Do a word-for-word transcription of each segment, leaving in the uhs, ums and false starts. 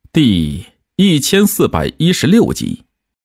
第一千四百一十六集。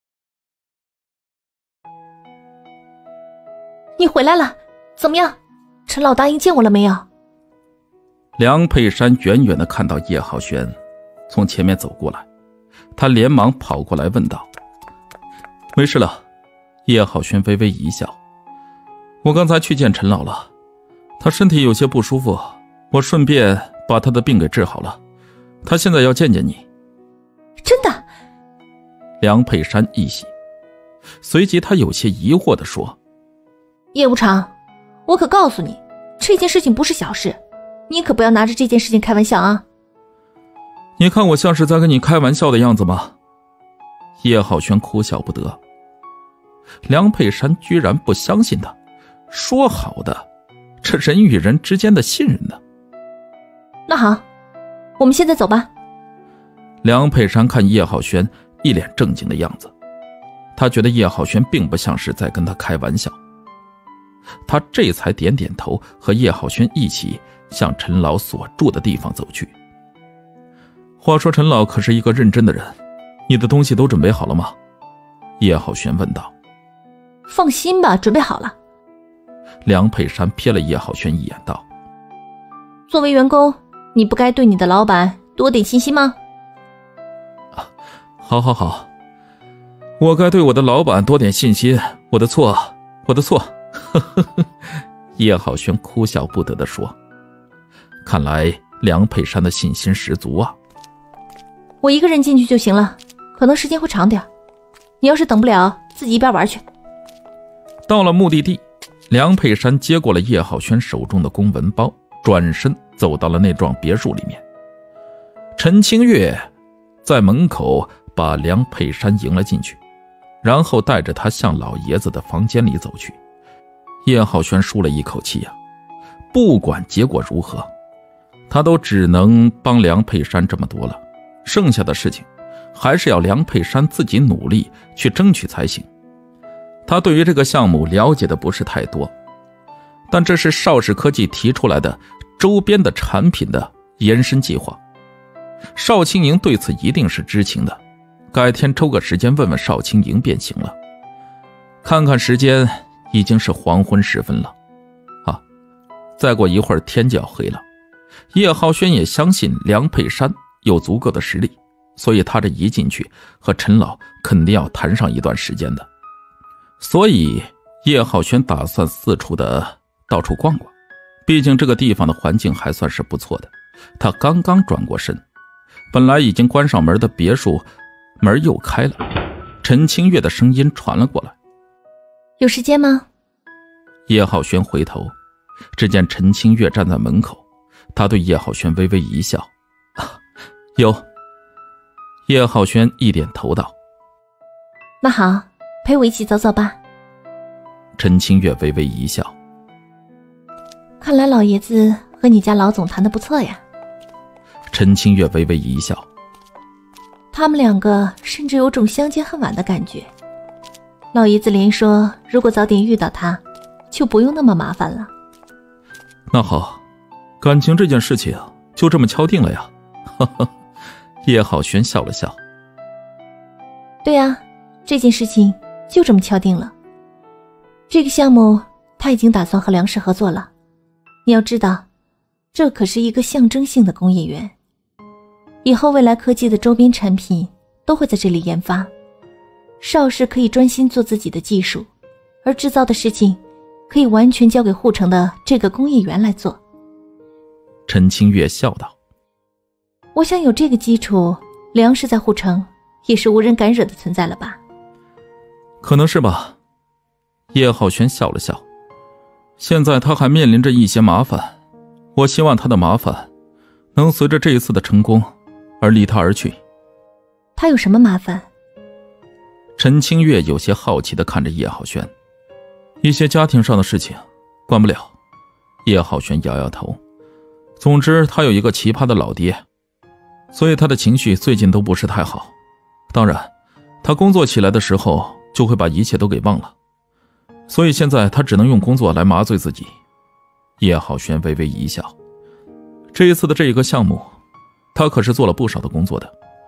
你回来了，怎么样？陈老答应见我了没有？ 梁佩珊远远地看到叶浩轩从前面走过来，他连忙跑过来问道：没事了。叶浩轩微微一笑：我刚才去见陈老了，他身体有些不舒服，我顺便把他的病给治好了，他现在要见见你。 真的？ 梁佩珊一喜，随即他有些疑惑地说： 叶无常，我可告诉你，这件事情不是小事，你可不要拿着这件事情开玩笑啊。 你看我像是在跟你开玩笑的样子吗？叶浩轩哭笑不得。梁佩珊居然不相信他，说好的这人与人之间的信任呢？ 那好，我们现在走吧。 梁佩珊看叶浩轩一脸正经的样子，他觉得叶浩轩并不像是在跟他开玩笑，他这才点点头，和叶浩轩一起向陈老所住的地方走去。话说陈老可是一个认真的人，你的东西都准备好了吗？叶浩轩问道。 放心吧，准备好了。 梁佩珊瞥了叶浩轩一眼道： 作为员工，你不该对你的老板多点信心吗？ 啊，好好好，我该对我的老板多点信心，我的错，我的错。呵呵呵，叶浩轩哭笑不得地说。看来梁佩珊的信心十足啊。 我一个人进去就行了，可能时间会长点，你要是等不了，自己一边玩去。 到了目的地，梁佩珊接过了叶浩轩手中的公文包，转身走到了那幢别墅里面。陈清月在门口把梁佩珊迎了进去，然后带着他向老爷子的房间里走去。叶浩轩舒了一口气呀、啊，不管结果如何，他都只能帮梁佩珊这么多了，剩下的事情还是要梁佩珊自己努力去争取才行。他对于这个项目了解的不是太多，但这是邵氏科技提出来的周边的产品的延伸计划，邵青莹对此一定是知情的，改天抽个时间问问邵青莹便行了。看看时间，已经是黄昏时分了啊，再过一会儿天就要黑了。叶浩轩也相信梁佩珊有足够的实力，所以他这一进去和陈老肯定要谈上一段时间的。所以叶浩轩打算四处的到处逛逛，毕竟这个地方的环境还算是不错的。他刚刚转过身，本来已经关上门的别墅门又开了，陈清月的声音传了过来： 有时间吗？ 叶浩轩回头，只见陈清月站在门口，他对叶浩轩微微一笑：啊，有。叶浩轩一点头道： 那好，陪我一起走走吧。 陈清月微微一笑： 看来老爷子和你家老总谈得不错呀。 陈清月微微一笑： 他们两个甚至有种相见恨晚的感觉。老爷子连说如果早点遇到他，就不用那么麻烦了。 那好，感情这件事情就这么敲定了呀。呵呵，叶浩轩笑了笑： 对啊，这件事情就这么敲定了。这个项目他已经打算和梁氏合作了。你要知道，这可是一个象征性的工业园，以后未来科技的周边产品都会在这里研发。邵氏可以专心做自己的技术，而制造的事情可以完全交给护城的这个工业园来做。 陈清月笑道： 我想有这个基础，梁氏在护城也是无人敢惹的存在了吧？ 可能是吧。叶浩轩笑了笑：现在他还面临着一些麻烦，我希望他的麻烦能随着这一次的成功而离他而去。 他有什么麻烦？ 陈清月有些好奇地看着叶浩轩：一些家庭上的事情管不了。叶浩轩摇摇头：总之他有一个奇葩的老爹，所以他的情绪最近都不是太好。当然他工作起来的时候就会把一切都给忘了，所以现在他只能用工作来麻醉自己。叶浩轩微微一笑：这一次的这一个项目他可是做了不少的工作的，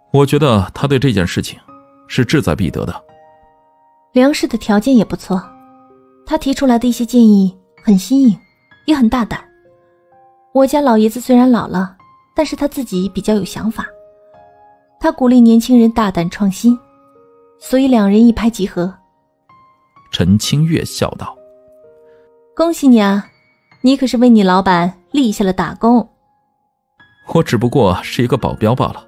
我觉得他对这件事情是志在必得的。 梁氏的条件也不错，他提出来的一些建议很新颖，也很大胆。我家老爷子虽然老了，但是他自己比较有想法，他鼓励年轻人大胆创新，所以两人一拍即合。 陈清月笑道： 恭喜你啊，你可是为你老板立下了大功。 我只不过是一个保镖罢了。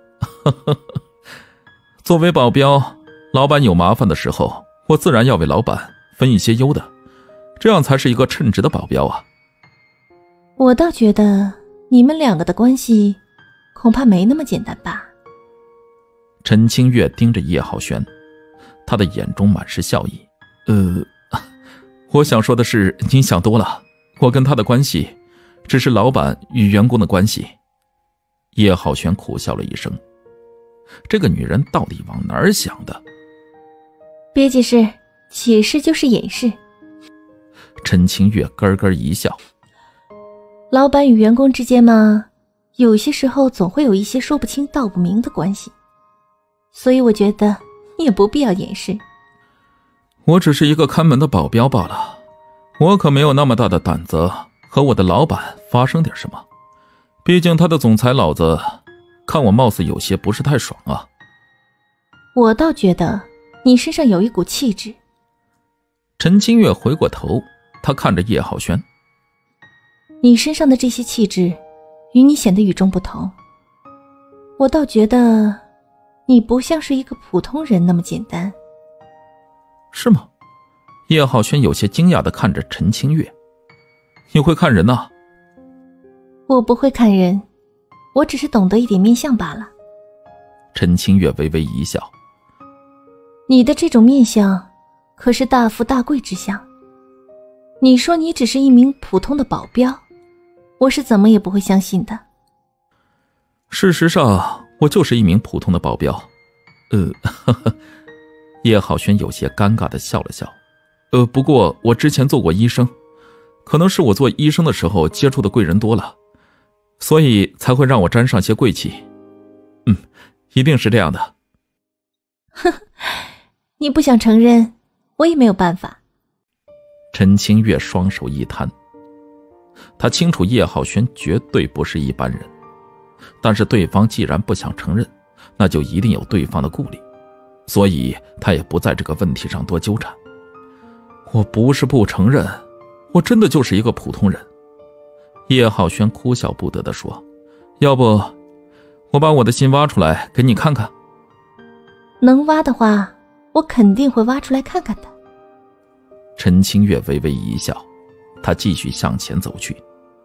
作为保镖，老板有麻烦的时候，我自然要为老板分一些忧的，这样才是一个称职的保镖啊。 我倒觉得你们两个的关系恐怕没那么简单吧。 陈清月盯着叶浩轩，他的眼中满是笑意。呃，我想说的是，您想多了，我跟他的关系只是老板与员工的关系。叶浩轩苦笑了一声，这个女人到底往哪儿想的？ 别解释，解释就是掩饰。 陈清月咯咯一笑， 老板与员工之间嘛，有些时候总会有一些说不清道不明的关系，所以我觉得你也不必要掩饰。 我只是一个看门的保镖罢了，我可没有那么大的胆子和我的老板发生点什么，毕竟他的总裁老子看我貌似有些不是太爽啊。 我倒觉得你身上有一股气质。 陈清月回过头，他看着叶浩轩， 你身上的这些气质与你显得与众不同，我倒觉得你不像是一个普通人那么简单。 是吗？叶浩轩有些惊讶地看着陈清月，你会看人啊？ 我不会看人，我只是懂得一点面相罢了。 陈清月微微一笑， 你的这种面相可是大富大贵之相，你说你只是一名普通的保镖，我是怎么也不会相信的。 事实上我就是一名普通的保镖。呃呵呵，叶浩轩有些尴尬地笑了笑。呃，不过我之前做过医生，可能是我做医生的时候接触的贵人多了，所以才会让我沾上些贵气。嗯，一定是这样的。 哼，你不想承认，我也没有办法。 陈清月双手一摊，他清楚叶浩轩绝对不是一般人，但是对方既然不想承认，那就一定有对方的顾虑，所以他也不在这个问题上多纠缠。我不是不承认，我真的就是一个普通人。叶浩轩哭笑不得地说，要不我把我的心挖出来给你看看。 能挖的话，我肯定会挖出来看看的。 陈清月微微一笑，他继续向前走去。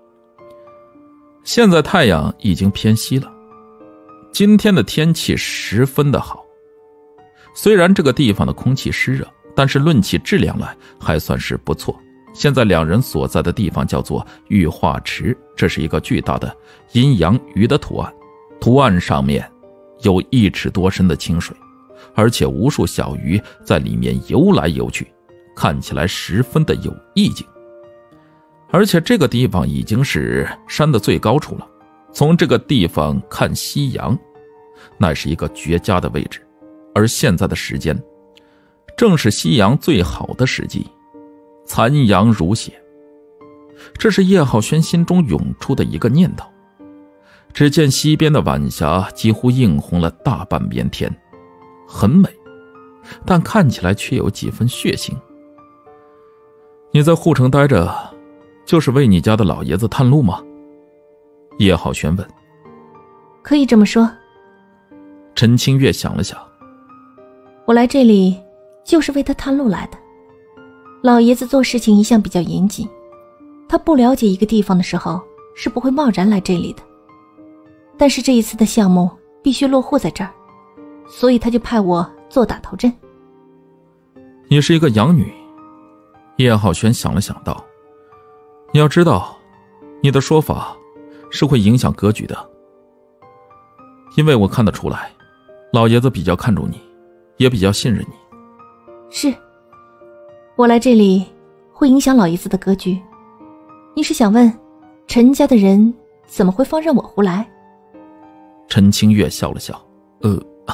现在太阳已经偏西了，今天的天气十分的好。虽然这个地方的空气湿热，但是论起质量来还算是不错。现在两人所在的地方叫做玉化池，这是一个巨大的阴阳鱼的图案，图案上面有一尺多深的清水，而且无数小鱼在里面游来游去，看起来十分的有意境。而且这个地方已经是山的最高处了，从这个地方看夕阳，那是一个绝佳的位置。而现在的时间正是夕阳最好的时机，残阳如血。这是叶浩轩心中涌出的一个念头。只见西边的晚霞几乎映红了大半边天，很美，但看起来却有几分血腥。你在护城待着，就是为你家的老爷子探路吗？叶浩轩问。 可以这么说。 陈清月想了想， 我来这里就是为他探路来的。老爷子做事情一向比较严谨，他不了解一个地方的时候是不会贸然来这里的。但是这一次的项目必须落户在这儿，所以他就派我做打头阵。 你是一个养女。叶浩轩想了想道，你要知道，你的说法是会影响格局的。因为我看得出来，老爷子比较看重你，也比较信任你。 是，我来这里会影响老爷子的格局。你是想问，陈家的人怎么会放任我胡来？ 陈清月笑了笑，呃，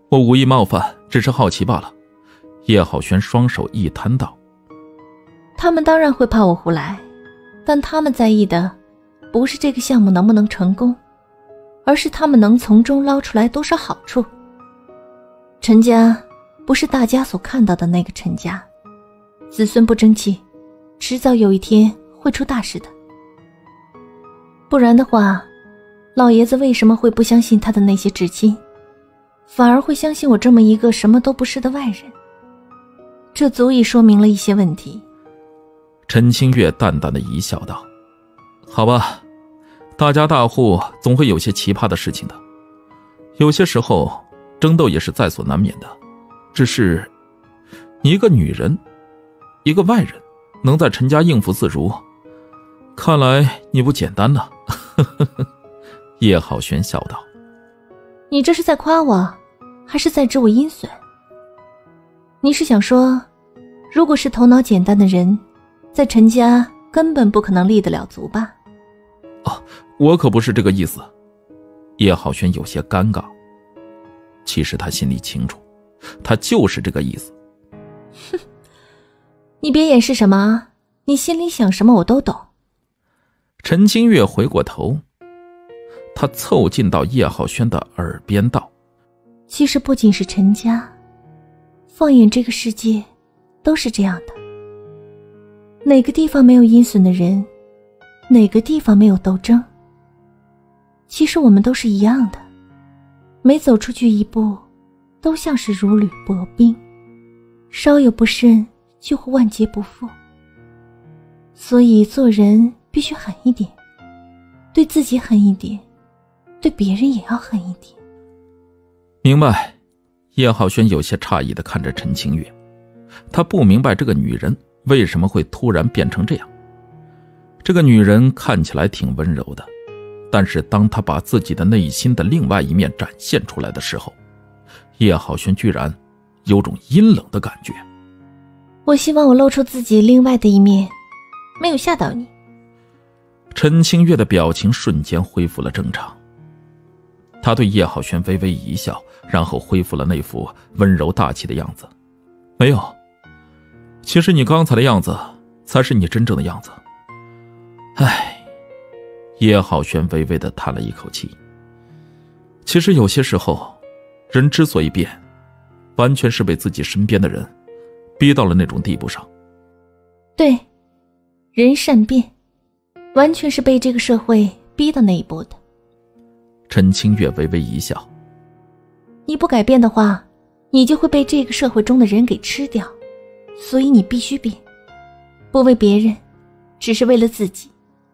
我无意冒犯，只是好奇罢了。叶浩轩双手一摊道： 他们当然会怕我胡来，但他们在意的不是这个项目能不能成功，而是他们能从中捞出来多少好处。陈家不是大家所看到的那个陈家，子孙不争气，迟早有一天会出大事的。不然的话，老爷子为什么会不相信他的那些至亲，反而会相信我这么一个什么都不是的外人？这足以说明了一些问题。 陈清月淡淡的一笑道：好吧，大家大户总会有些奇葩的事情的，有些时候争斗也是在所难免的，只是你一个女人，一个外人，能在陈家应付自如，看来你不简单呢。叶浩轩笑道： 你这是在夸我，还是在指我阴损？你是想说，如果是头脑简单的人，在陈家根本不可能立得了足吧？ 哦，我可不是这个意思。叶浩轩有些尴尬，其实他心里清楚，他就是这个意思。 哼，你别掩饰什么啊，你心里想什么我都懂。 陈清月回过头，他凑近到叶浩轩的耳边道： 其实不仅是陈家，放眼这个世界都是这样的。哪个地方没有阴损的人，哪个地方没有斗争？其实我们都是一样的，每走出去一步，都像是如履薄冰，稍有不慎就会万劫不复。所以做人必须狠一点，对自己狠一点，对别人也要狠一点。 明白。叶浩轩有些诧异地看着陈清月，他不明白这个女人为什么会突然变成这样。这个女人看起来挺温柔的，但是当她把自己的内心的另外一面展现出来的时候，叶浩轩居然有种阴冷的感觉。 我希望我露出自己另外的一面，没有吓到你。 陈清月的表情瞬间恢复了正常，他对叶浩轩微微一笑，然后恢复了那副温柔大气的样子。没有，其实你刚才的样子才是你真正的样子。唉，叶浩轩微微地叹了一口气。其实有些时候，人之所以变，完全是被自己身边的人逼到了那种地步上。 对，人善变，完全是被这个社会逼到那一步的。 陈清月微微一笑： 你不改变的话，你就会被这个社会中的人给吃掉，所以你必须变，不为别人，只是为了自己。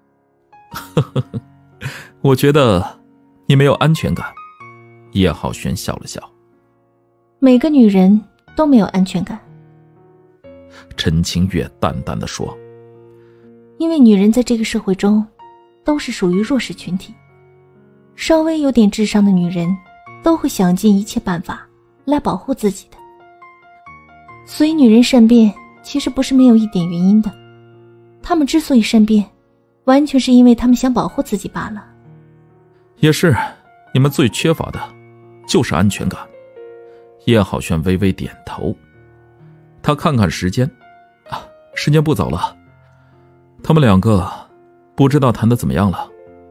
我觉得你没有安全感。叶浩轩笑了笑： 每个女人都没有安全感。 陈清月淡淡地说： 因为女人在这个社会中都是属于弱势群体，稍微有点智商的女人都会想尽一切办法来保护自己的。所以女人善变其实不是没有一点原因的，她们之所以善变，完全是因为她们想保护自己罢了。 也是，你们最缺乏的就是安全感。叶浩轩微微点头，他看看时间，啊，时间不早了，他们两个不知道谈得怎么样了。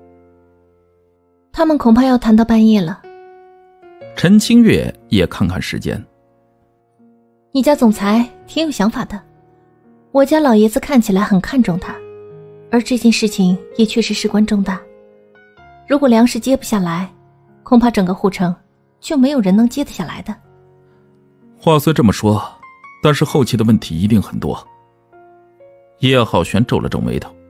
他们恐怕要谈到半夜了。 陈清月也看看时间。 你家总裁挺有想法的，我家老爷子看起来很看重他，而这件事情也确实事关重大。如果粮食接不下来，恐怕整个护城就没有人能接得下来的。 话虽这么说，但是后期的问题一定很多。叶浩轩皱了皱眉头，